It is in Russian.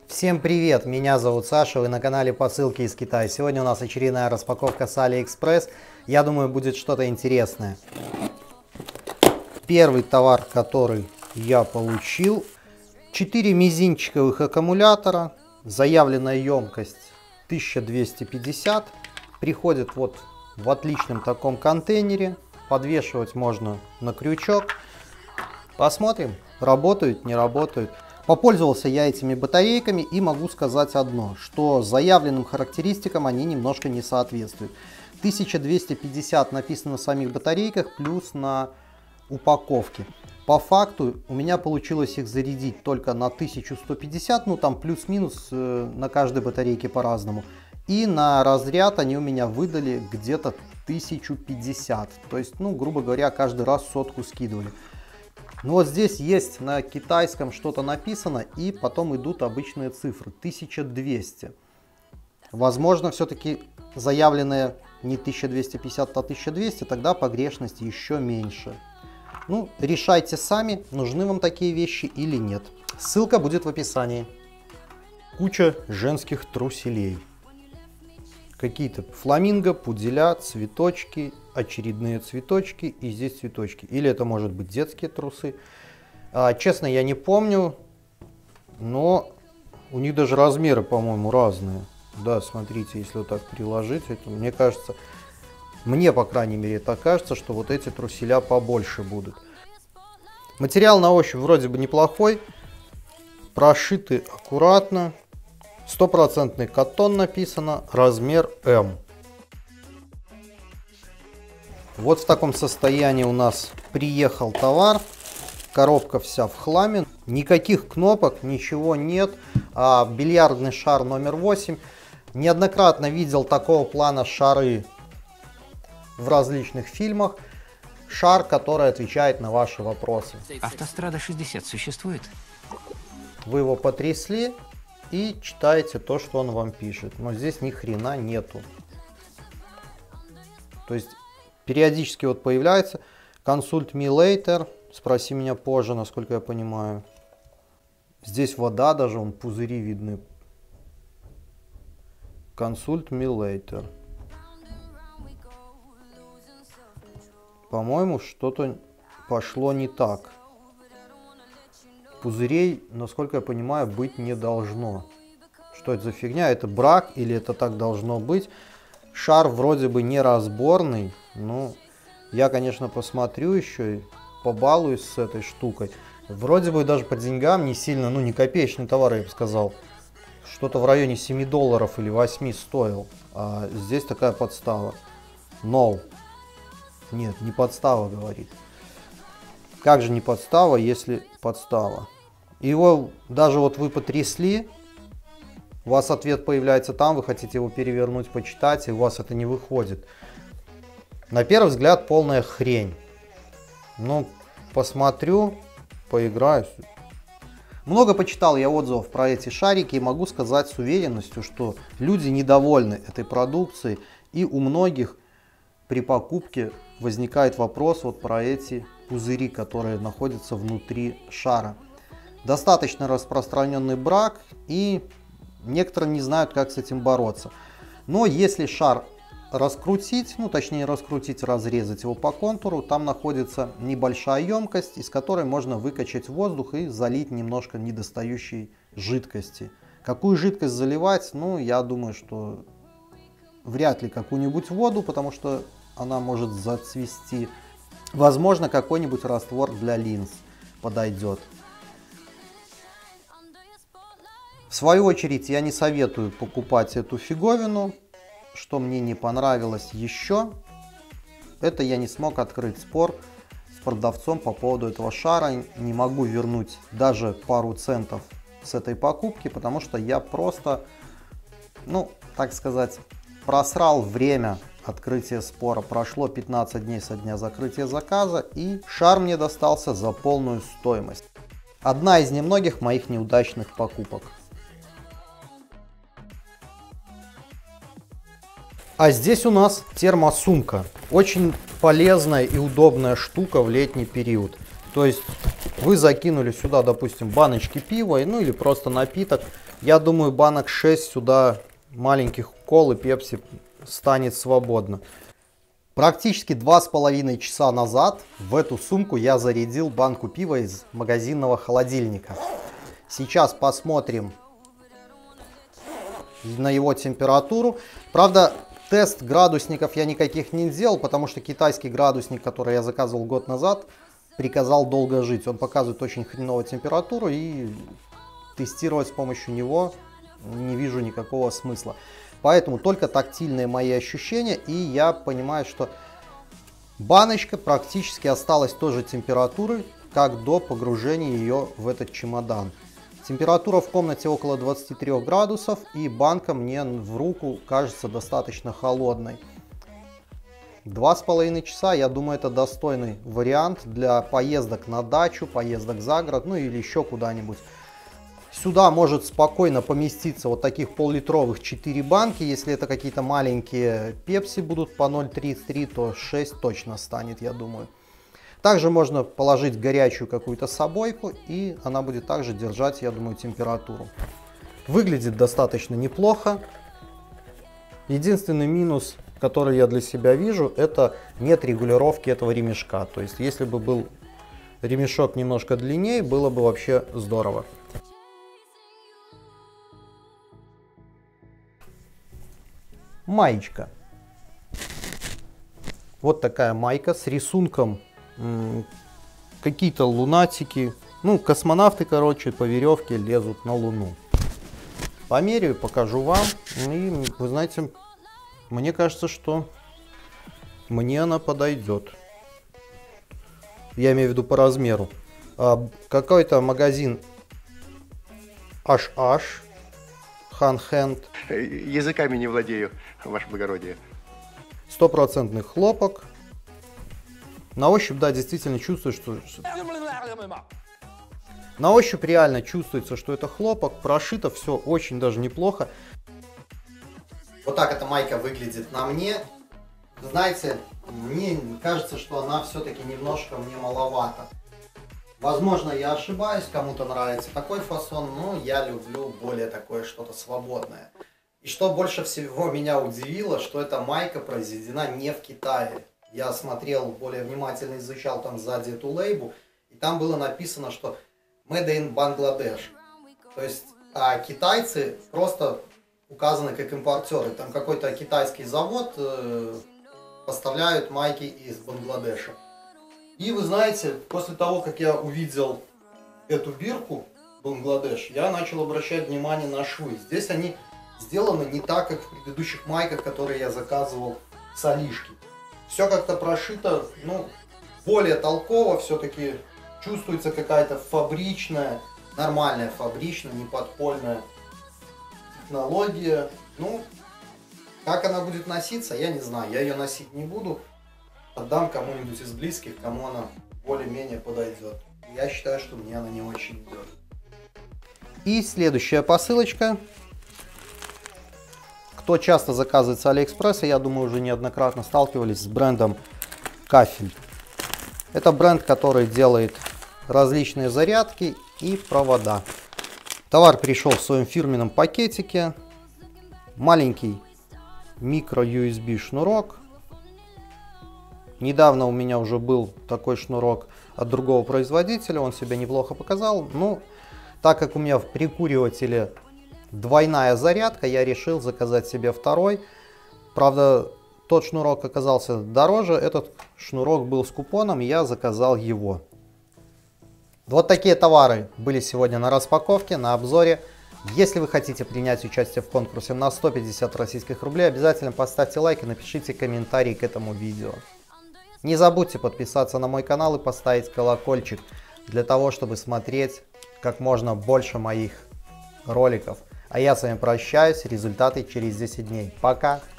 Всем привет, меня зовут Саша, вы на канале Посылки из Китая. Сегодня у нас очередная распаковка с AliExpress. Я думаю, будет что-то интересное. Первый товар, который я получил, 4 мизинчиковых аккумулятора, заявленная емкость 1250. Приходит вот в отличном таком контейнере, подвешивать можно на крючок. Посмотрим, работают, не работают. Попользовался я этими батарейками и могу сказать одно, что заявленным характеристикам они немножко не соответствуют. 1250 написано на самих батарейках, плюс на упаковке. По факту у меня получилось их зарядить только на 1150, ну там плюс-минус на каждой батарейке по-разному. И на разряд они у меня выдали где-то 1050, то есть, ну грубо говоря, каждый раз сотку скидывали. Ну вот здесь есть на китайском что-то написано, и потом идут обычные цифры 1200. Возможно, все-таки заявленные не 1250, а 1200, тогда погрешность еще меньше. Ну, решайте сами, нужны вам такие вещи или нет. Ссылка будет в описании. Куча женских труселей. Какие-то фламинго, пуделя, цветочки, очередные цветочки и здесь цветочки. Или это может быть детские трусы. Честно, я не помню, но у них даже размеры, по-моему, разные. Да, смотрите, если вот так приложить, это, мне кажется, мне, по крайней мере, так кажется, что вот эти труселя побольше будут. Материал на ощупь вроде бы неплохой, прошиты аккуратно. 100% каттон написано, размер М. Вот в таком состоянии у нас приехал товар. Коробка вся в хламе. Никаких кнопок, ничего нет. Бильярдный шар номер 8. Неоднократно видел такого плана шары в различных фильмах. Шар, который отвечает на ваши вопросы. Автострада 60 существует? Вы его потрясли и читаете то, что он вам пишет. Но здесь ни хрена нету. То есть периодически вот появляется Consult me later, спроси меня позже, насколько я понимаю. Здесь вода, даже вон пузыри видны. Consult me later. По-моему, что-то пошло не так. Пузырей, насколько я понимаю, быть не должно. Что это за фигня? Это брак или это так должно быть? Шар вроде бы не разборный. Ну, я, конечно, посмотрю еще и побалуюсь с этой штукой. Вроде бы даже по деньгам не сильно, ну не копеечный товар, я бы сказал. Что-то в районе 7 долларов или 8 стоил. А здесь такая подстава. No. Нет, не подстава, говорит. Как же не подстава, если подстава? Его даже вот вы потрясли, у вас ответ появляется там, вы хотите его перевернуть, почитать, и у вас это не выходит. На первый взгляд полная хрень. Ну, посмотрю, поиграюсь. Много почитал я отзывов про эти шарики и могу сказать с уверенностью, что люди недовольны этой продукцией, и у многих при покупке возникает вопрос вот про эти пузыри, которые находятся внутри шара. Достаточно распространенный брак, и некоторые не знают, как с этим бороться. Но если шар раскрутить, ну точнее раскрутить, разрезать его по контуру, там находится небольшая емкость, из которой можно выкачать воздух и залить немножко недостающей жидкости. Какую жидкость заливать? Ну, я думаю, что вряд ли какую-нибудь воду, потому что она может зацвести. Возможно, какой-нибудь раствор для линз подойдет. В свою очередь, я не советую покупать эту фиговину. Что мне не понравилось еще, это я не смог открыть спор с продавцом по поводу этого шара. Не могу вернуть даже пару центов с этой покупки, потому что я просто, ну, так сказать, просрал время открытия спора. Прошло 15 дней со дня закрытия заказа, и шар мне достался за полную стоимость. Одна из немногих моих неудачных покупок. А здесь у нас термосумка. Очень полезная и удобная штука в летний период. То есть Вы закинули сюда, допустим, баночки пива, ну или просто напиток. Я думаю, банок 6 сюда маленьких колы, пепси станет свободно. Практически 2,5 часа назад в эту сумку я зарядил банку пива из магазинного холодильника. Сейчас посмотрим на его температуру. Правда, тест градусников я никаких не сделал, потому что китайский градусник, который я заказывал год назад, приказал долго жить. Он показывает очень хреновую температуру, и тестировать с помощью него не вижу никакого смысла. Поэтому только тактильные мои ощущения, и я понимаю, что баночка практически осталась той же температуры, как до погружения ее в этот чемодан. Температура в комнате около 23 градусов, и банка мне в руку кажется достаточно холодной. 2,5 часа, я думаю, это достойный вариант для поездок на дачу, поездок за город, ну или еще куда-нибудь. Сюда может спокойно поместиться вот таких пол-литровых 4 банки. Если это какие-то маленькие пепси будут по 0,33, то 6 точно станет, я думаю. Также можно положить горячую какую-то собойку, и она будет также держать, я думаю, температуру. Выглядит достаточно неплохо. Единственный минус, который я для себя вижу, это нет регулировки этого ремешка. То есть, если бы был ремешок немножко длиннее, было бы вообще здорово. Маечка. Вот такая майка с рисунком какие-то лунатики. Ну, космонавты, короче, по веревке лезут на Луну. Померяю, покажу вам. И вы знаете, мне кажется, что мне она подойдет. Я имею в виду по размеру. Какой-то магазин HH. Hand. Языками не владею, ваше благородие. 100% хлопок. На ощупь, да, действительно чувствуешь, что... На ощупь реально чувствуется, что это хлопок. Прошито все очень даже неплохо. Вот так эта майка выглядит на мне. Знаете, мне кажется, что она все-таки немножко мне маловато. Возможно, я ошибаюсь, кому-то нравится такой фасон, но я люблю более такое что-то свободное. И что больше всего меня удивило, что эта майка произведена не в Китае. Я смотрел, более внимательно изучал там сзади эту лейбу, и там было написано, что Made in Bangladesh. То есть китайцы просто указаны как импортеры. Там какой-то китайский завод поставляют майки из Бангладеша. И вы знаете, после того, как я увидел эту бирку Бангладеш, я начал обращать внимание на швы. Здесь они сделаны не так, как в предыдущих майках, которые я заказывал с Алишки. Все как-то прошито, ну, более толково, все-таки чувствуется какая-то фабричная, нормальная фабричная, не подпольная технология. Ну, как она будет носиться, я не знаю, я ее носить не буду. Отдам кому-нибудь из близких, кому она более-менее подойдет. Я считаю, что мне она не очень идет. И следующая посылочка. Кто часто заказывает с Алиэкспресса, я думаю, уже неоднократно сталкивались с брендом Кафель. Это бренд, который делает различные зарядки и провода. Товар пришел в своем фирменном пакетике. Маленький микро-USB шнурок. Недавно у меня уже был такой шнурок от другого производителя, он себя неплохо показал. Ну, так как у меня в прикуривателе двойная зарядка, я решил заказать себе второй. Правда, тот шнурок оказался дороже, этот шнурок был с купоном, и я заказал его. Вот такие товары были сегодня на распаковке, на обзоре. Если вы хотите принять участие в конкурсе на 150 российских рублей, обязательно поставьте лайк и напишите комментарий к этому видео. Не забудьте подписаться на мой канал и поставить колокольчик, для того, чтобы смотреть как можно больше моих роликов. А я с вами прощаюсь, результаты через 10 дней. Пока!